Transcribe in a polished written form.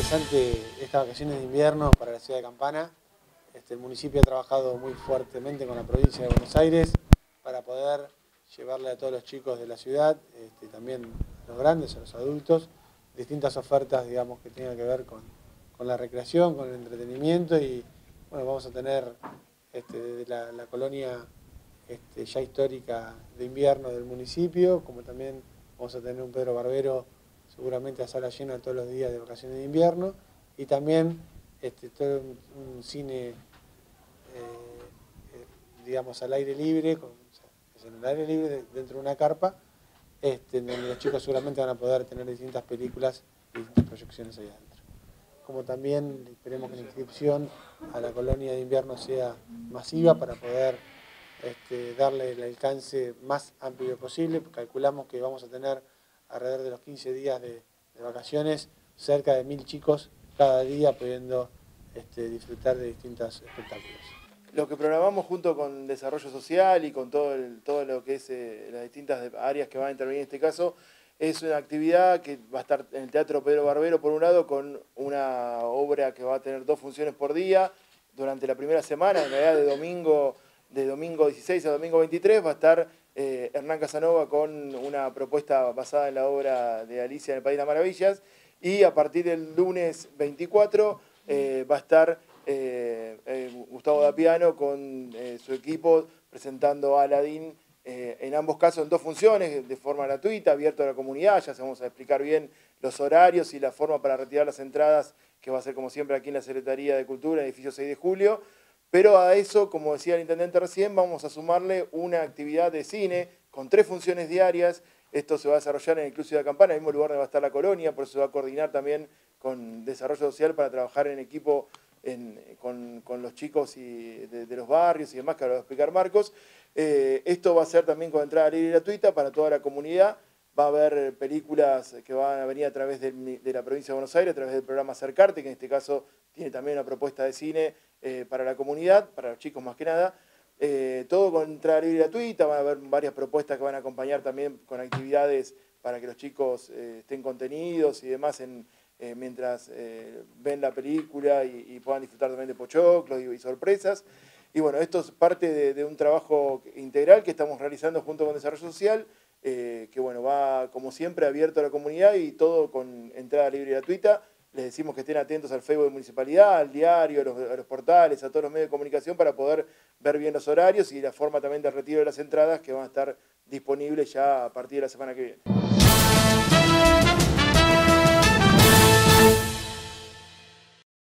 interesante estas vacaciones de invierno para la ciudad de Campana. El municipio ha trabajado muy fuertemente con la provincia de Buenos Aires para poder llevarle a todos los chicos de la ciudad, también a los grandes, a los adultos, distintas ofertas, digamos, que tengan que ver con la recreación, con el entretenimiento y bueno, vamos a tener desde la colonia ya histórica de invierno del municipio, como también vamos a tener un Pedro Barbero seguramente a sala llena todos los días de vacaciones de invierno y también todo un cine digamos al aire libre, en el aire libre dentro de una carpa, donde los chicos seguramente van a poder tener distintas películas y distintas proyecciones ahí adentro. Como también esperemos que la inscripción a la colonia de invierno sea masiva para poder darle el alcance más amplio posible. Calculamos que vamos a tener alrededor de los 15 días de vacaciones, cerca de 1000 chicos cada día pudiendo disfrutar de distintos espectáculos. Lo que programamos junto con Desarrollo Social y con todo lo que es las distintas áreas que van a intervenir en este caso, es una actividad que va a estar en el Teatro Pedro Barbero por un lado con una obra que va a tener 2 funciones por día durante la primera semana, en realidad de domingo 16 a domingo 23 va a estar Hernán Casanova con una propuesta basada en la obra de Alicia en el País de las Maravillas y a partir del lunes 24 va a estar Gustavo Dapiano con su equipo presentando a Aladín en ambos casos en 2 funciones de forma gratuita, abierto a la comunidad. Ya se vamos a explicar bien los horarios y la forma para retirar las entradas, que va a ser como siempre aquí en la Secretaría de Cultura, en el edificio 6 de julio. Pero a eso, como decía el intendente recién, vamos a sumarle una actividad de cine con 3 funciones diarias. Esto se va a desarrollar en el Club Ciudad de Campana, en el mismo lugar donde va a estar la colonia, por eso se va a coordinar también con Desarrollo Social para trabajar en equipo con los chicos de los barrios y demás, que ahora va a explicar Marcos. Esto va a ser también con entrada libre y gratuita para toda la comunidad. Va a haber películas que van a venir a través de la provincia de Buenos Aires, a través del programa Acercarte, que en este caso tiene también una propuesta de cine para la comunidad, para los chicos más que nada. Todo con entrada libre y gratuita, van a haber varias propuestas que van a acompañar también con actividades para que los chicos estén contenidos y demás mientras ven la película y puedan disfrutar también de pochoclos y sorpresas. Y bueno, esto es parte de un trabajo integral que estamos realizando junto con Desarrollo Social, que bueno, va como siempre abierto a la comunidad y todo con entrada libre y gratuita. Les decimos que estén atentos al Facebook de Municipalidad, al diario, a los portales, a todos los medios de comunicación para poder ver bien los horarios y la forma también de retiro de las entradas que van a estar disponibles ya a partir de la semana que viene.